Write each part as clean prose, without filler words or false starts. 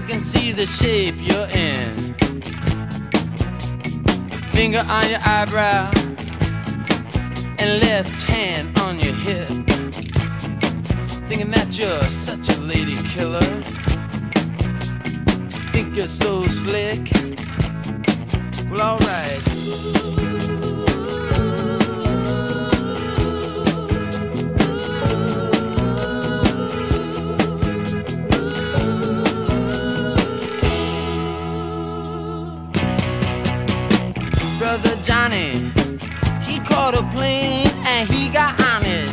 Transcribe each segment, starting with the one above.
can see the shape you're in. Finger on your eyebrow and left hand on your hip. Thinking that you're such a lady killer. Think you're so slick. Well, alright. Brother Johnny, he caught a plane and he got on it.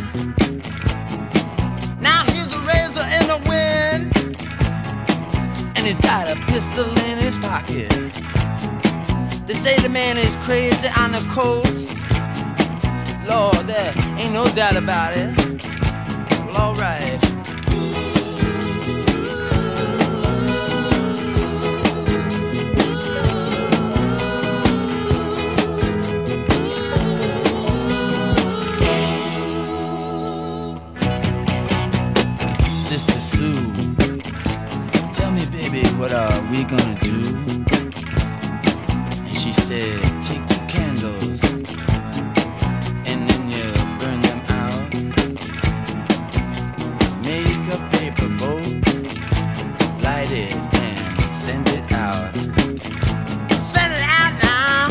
Now he's a razor in the wind, and he's got a pistol in his pocket. They say the man is crazy on the coast. Lord, there ain't no doubt about it. Well, alright. Sister Sue, tell me, baby, what are we gonna do? And she said, take 2 candles and then you burn them out. Make a paper boat, light it and send it out. Send it out now.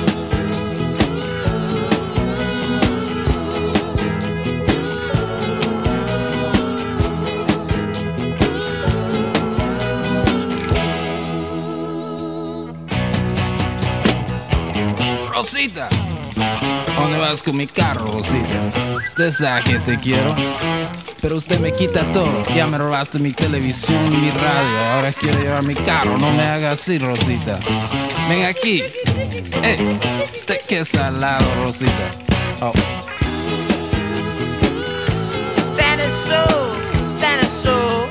Rosita, ¿a dónde vas con mi carro, Rosita? Usted sabe que te quiero, pero usted me quita todo. Ya me robaste mi televisión y mi radio, ahora quiere llevar mi carro. No me haga así, Rosita. Ven aquí. Usted qué salado, Rosita. Oh. Spanish Stroll, Spanish Stroll.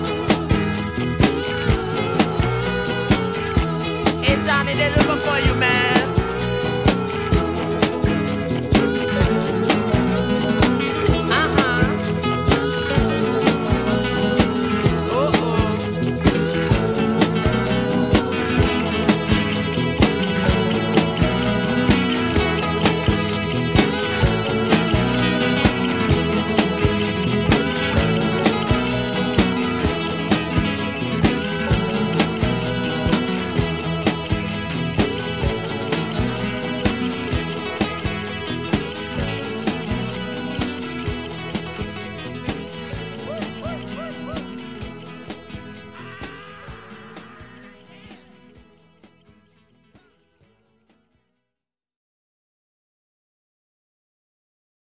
Hey Johnny, they're looking for you, man.